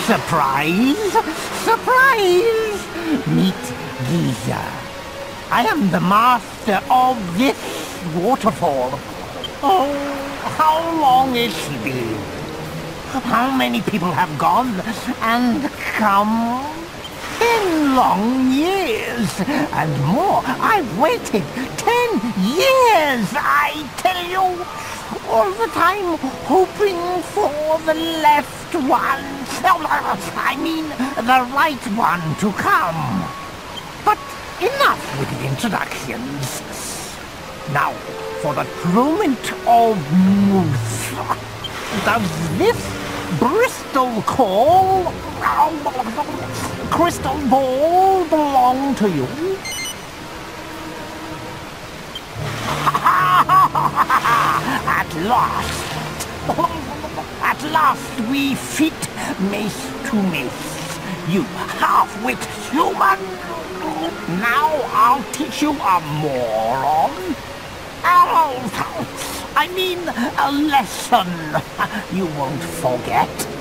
Surprise! Surprise! Meet Geyzer. I am the master of this waterfall. Oh, how long has she been? How many people have gone and come? 10 long years and more. I've waited 10 years, I tell you. All the time hoping for the left one. I mean, the right one to come. But enough with the introductions. Now, for the moment of truth. Does this Bristol crystal ball belong to you? At last we fit mace to mace. You half-wit human! Now I'll teach you a moron. I mean a lesson you won't forget.